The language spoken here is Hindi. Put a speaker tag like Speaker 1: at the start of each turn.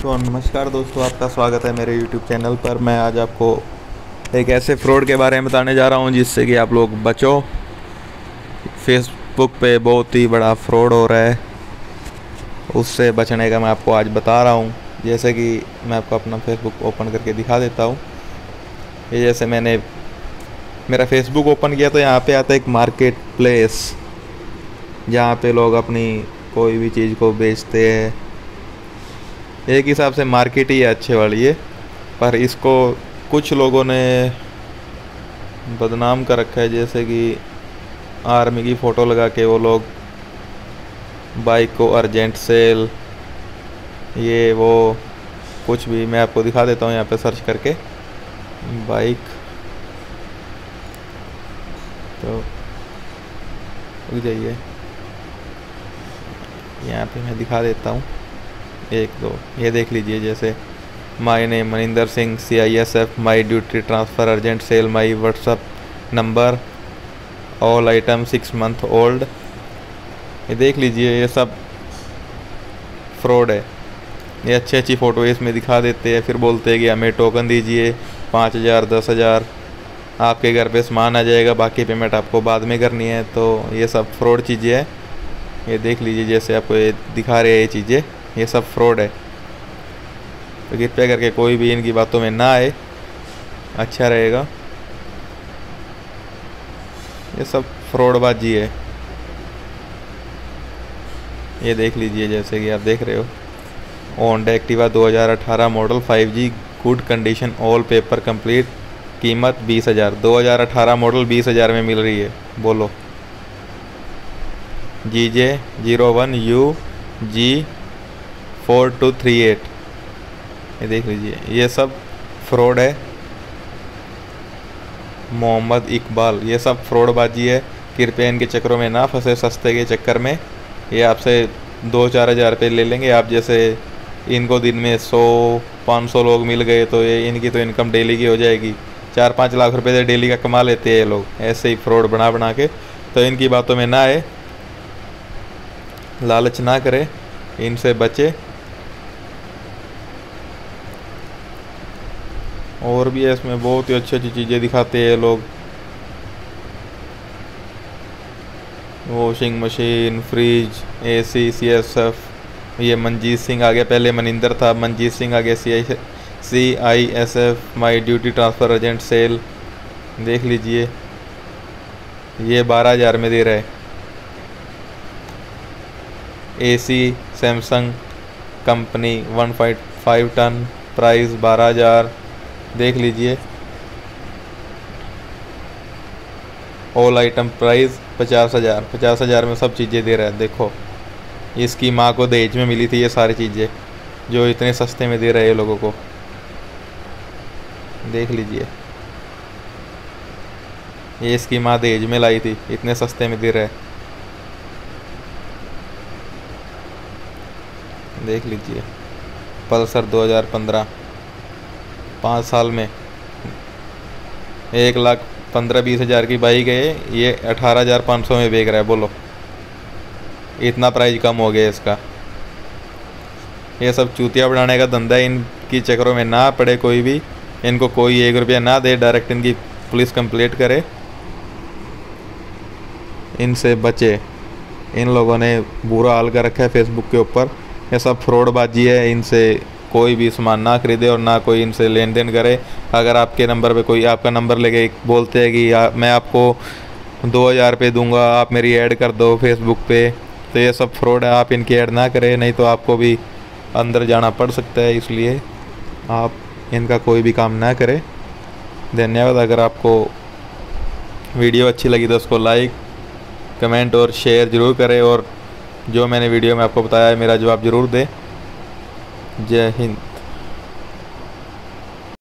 Speaker 1: तो नमस्कार दोस्तों, आपका स्वागत है मेरे YouTube चैनल पर। मैं आज आपको एक ऐसे फ्रॉड के बारे में बताने जा रहा हूं जिससे कि आप लोग बचो। फेसबुक पे बहुत ही बड़ा फ्रॉड हो रहा है, उससे बचने का मैं आपको आज बता रहा हूं। जैसे कि मैं आपको अपना फेसबुक ओपन करके दिखा देता हूं। ये जैसे मैंने मेरा फेसबुक ओपन किया तो यहाँ पे आता है एक मार्केट प्लेस, जहाँ पे लोग अपनी कोई भी चीज़ को बेचते हैं। एक हिसाब से मार्केट ही है अच्छे वाली है, पर इसको कुछ लोगों ने बदनाम कर रखा है। जैसे कि आर्मी की फ़ोटो लगा के वो लोग बाइक को अर्जेंट सेल, ये वो कुछ भी। मैं आपको दिखा देता हूँ यहाँ पे सर्च करके बाइक, तो रुक जाइए, यहाँ पे मैं दिखा देता हूँ। एक दो ये देख लीजिए, जैसे my name Maninder Singh CISF, my duty transfer urgent sale, my WhatsApp number, all item 6 month old. ये देख लीजिए, ये सब फ्रॉड है। ये अच्छी अच्छी फ़ोटो इसमें दिखा देते हैं, फिर बोलते हैं कि हमें टोकन दीजिए 5,000 10,000, आपके घर पे सामान आ जाएगा, बाकी पेमेंट आपको बाद में करनी है। तो ये सब फ्रॉड चीज़ें हैं। ये देख लीजिए, जैसे आपको ये दिखा रहे हैं ये चीज़ें, ये सब फ्रॉड है। तो कृपया करके कोई भी इनकी बातों में ना आए, अच्छा रहेगा। ये सब फ्रॉडबाजी है। ये देख लीजिए, जैसे कि आप देख रहे हो, Honda Activa 2018 model 5G good condition, all paper complete, कीमत 20,000। 2018 मॉडल 20,000 में मिल रही है, बोलो। GJ01UG4238। ये देख लीजिए, ये सब फ्रॉड है। मोहम्मद इकबाल, ये सब फ्रॉडबाजी है। कृपया इनके चक्करों में ना फंसे, सस्ते के चक्कर में। ये आपसे 2-4 हज़ार रुपये ले लेंगे। आप जैसे इनको दिन में 100-500 लोग मिल गए तो ये इनकी तो इनकम डेली की हो जाएगी। 4-5 लाख रुपए से डेली का कमा लेते हैं ये लोग, ऐसे ही फ्रॉड बना बना के। तो इनकी बातों में ना आए, लालच ना करे, इनसे बचे। और भी है इसमें, बहुत ही अच्छी अच्छी चीज़ें दिखाते हैं लोग। Washing machine, fridge, AC, CSF। ये मनजीत सिंह आ गया, पहले मनिंदर था, मनजीत सिंह आ गया CISF, my duty transfer urgent sale. देख लीजिए, ये 12,000 में दे रहा है। AC Samsung company 1.5 ton, price 12,000। देख लीजिए, ऑल आइटम प्राइस 50,000। 50,000 में सब चीज़ें दे रहा है। देखो, इसकी माँ को दहेज में मिली थी ये सारी चीज़ें, जो इतने सस्ते में दे रहे हैं लोगों को। देख लीजिए, ये इसकी माँ दहेज में लाई थी, इतने सस्ते में दे रहा है। देख लीजिए, पल्सर 2015, 5 साल में 1,15,20 हज़ार की बाइक है, ये 18,500 में बेच रहा है। बोलो, इतना प्राइस कम हो गया इसका। ये सब चूतिया बनाने का धंधा है। इनकी चक्करों में ना पड़े कोई भी, इनको कोई 1 रुपया ना दे, डायरेक्ट इनकी पुलिस कंप्लेंट करे, इनसे बचे। इन लोगों ने बुरा हाल कर रखा है फेसबुक के ऊपर। ये सब फ्रॉडबाजी है, इनसे कोई भी सामान ना खरीदे और ना कोई इनसे लेन देन करे। अगर आपके नंबर पे कोई आपका नंबर लेके बोलते हैं कि मैं आपको 2,000 रुपये दूंगा, आप मेरी ऐड कर दो फेसबुक पे, तो ये सब फ्रॉड है। आप इनकी ऐड ना करें, नहीं तो आपको भी अंदर जाना पड़ सकता है। इसलिए आप इनका कोई भी काम ना करें। धन्यवाद। अगर आपको वीडियो अच्छी लगी तो उसको लाइक, कमेंट और शेयर ज़रूर करें, और जो मैंने वीडियो में आपको बताया है मेरा जवाब ज़रूर दें। जय हिंद।